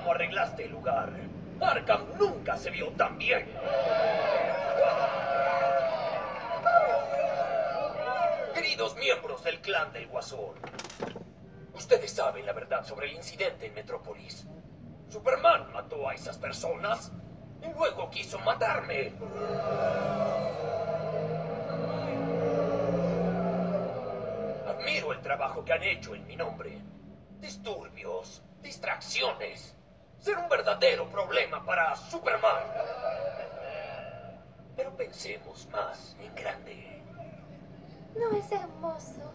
cómo arreglaste el lugar. Arkham nunca se vio tan bien. Queridos miembros del clan del Guasón, ustedes saben la verdad sobre el incidente en Metrópolis. Superman mató a esas personas y luego quiso matarme. Admiro el trabajo que han hecho en mi nombre. Disturbios, distracciones. Ser un verdadero problema para Superman. Pero pensemos más en grande. ¿No es hermoso?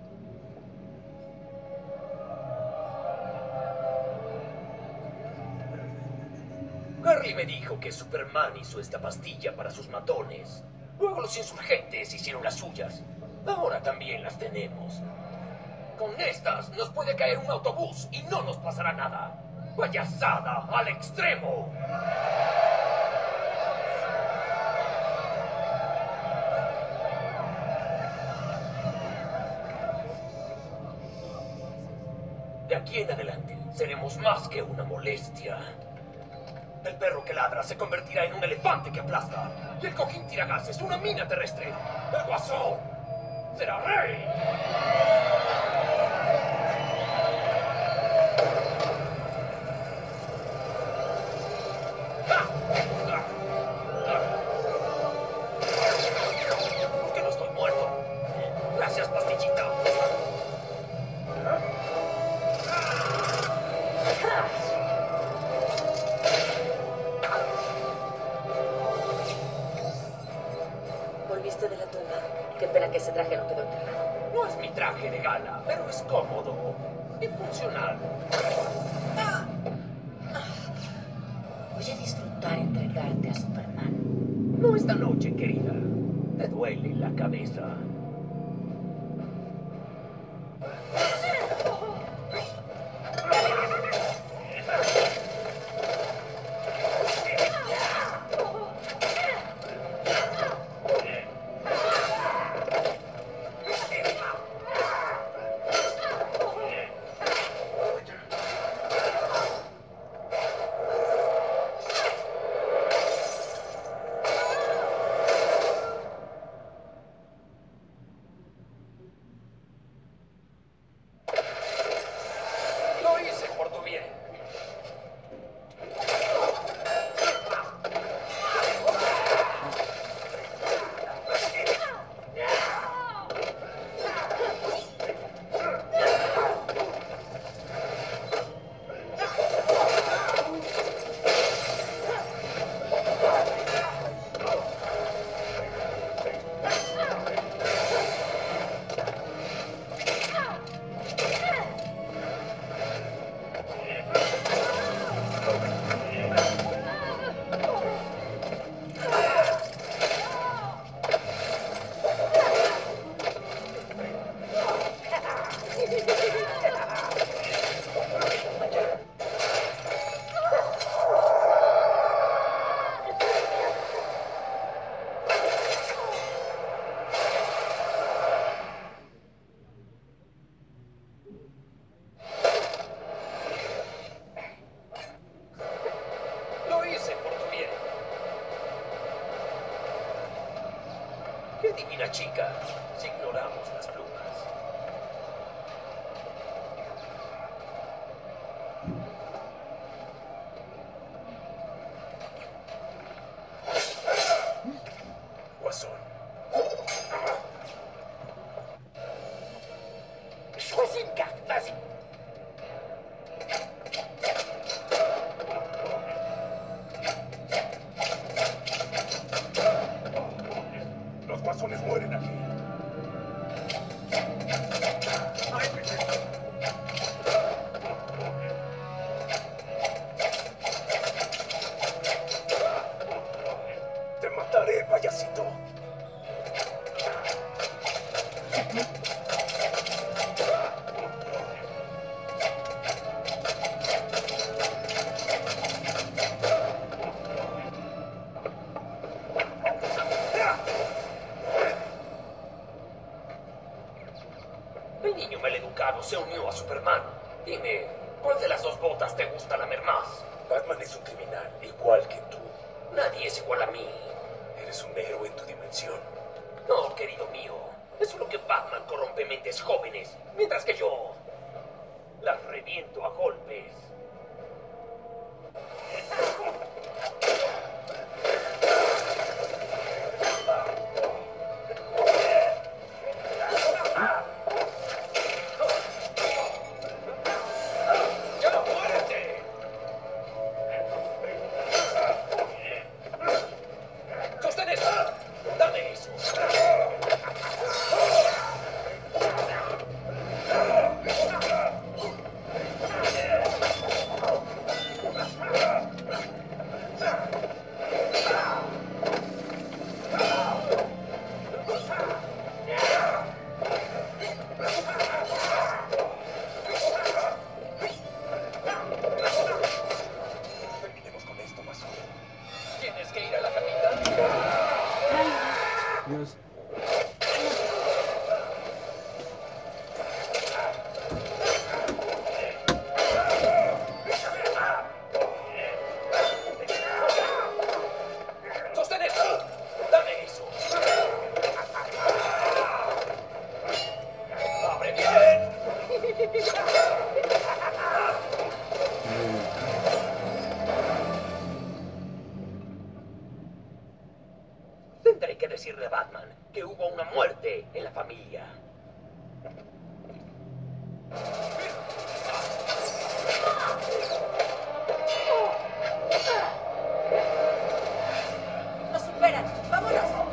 Harley me dijo que Superman hizo esta pastilla para sus matones. Luego los insurgentes hicieron las suyas. Ahora también las tenemos. Con estas nos puede caer un autobús y no nos pasará nada. ¡Payasada al extremo! De aquí en adelante seremos más que una molestia. El perro que ladra se convertirá en un elefante que aplasta. Y el cojín tiragases una mina terrestre. El Guasón será rey. ¿Por qué no estoy muerto? Gracias, pastillita. Volviste de la tumba. Qué pena que ese traje no quedó enterrado. No es mi traje de gala, pero es cómodo y funcional. Voy a disfrutar entregarte a Superman. No esta noche, querida. Te duele la cabeza. Lo hice por tu bien. Lo hice por tu bien. Qué divina chica, si ignoramos las plumas. Guasón. Los guasones mueren aquí. Te mataré, payasito. El niño maleducado se unió a Superman. Dime, ¿Cuál de las dos botas te gusta lamer más? Batman es un criminal, igual que tú. Nadie es igual a mí. Eres un héroe en tu dimensión. No, querido mío. Es solo que Batman corrompe mentes jóvenes, mientras que yo las reviento a golpes. ¡Ya muérete! ¡Sostén eso! ¡Dame eso! Terminemos con esto, Mazo. ¿Tienes que ir a la capital? Dios. ¡Sostén eso! ¡Dame eso! ¡Abre bien! Tendré que decirle a Batman que hubo una muerte en la familia. ¡Nos superan! ¡Vámonos!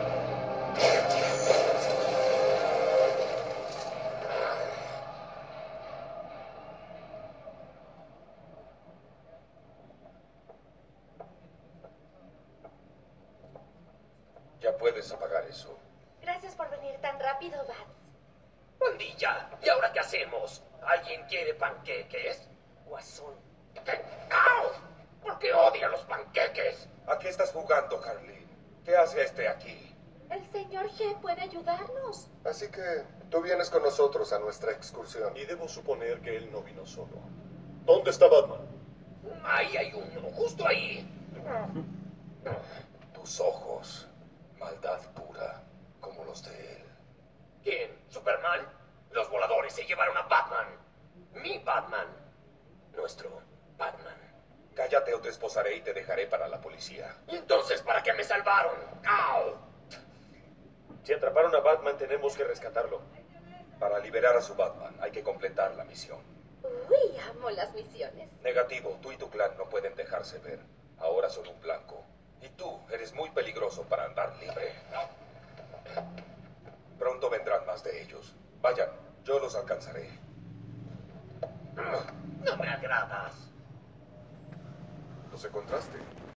Ya puedes apagar eso. Gracias por venir tan rápido, Bats. Pandilla, ¿y ahora qué hacemos? ¿Alguien quiere panqueques? Guasón. ¿Qué? ¡Au! ¿Por qué odia los panqueques? ¿A qué estás jugando, Harley? ¿Qué hace este aquí? El señor G puede ayudarnos. Así que tú vienes con nosotros a nuestra excursión. Y debo suponer que él no vino solo. ¿Dónde está Batman? Ahí hay uno, justo ahí. Tus ojos. Maldad pura, como los de él. ¿Quién? ¿Superman? Los voladores se llevaron a Batman. Mi Batman. Nuestro Batman. Cállate o te esposaré y te dejaré para la policía. ¿Y entonces para qué me salvaron? ¡Au! Si atraparon a Batman, tenemos que rescatarlo. Para liberar a su Batman, hay que completar la misión. Uy, amo las misiones. Negativo, tú y tu clan no pueden dejarse ver. Ahora son un blanco. Y tú eres muy peligroso para andar libre. Pronto vendrán más de ellos. Vayan, yo los alcanzaré. No me agradas. ¿Los encontraste?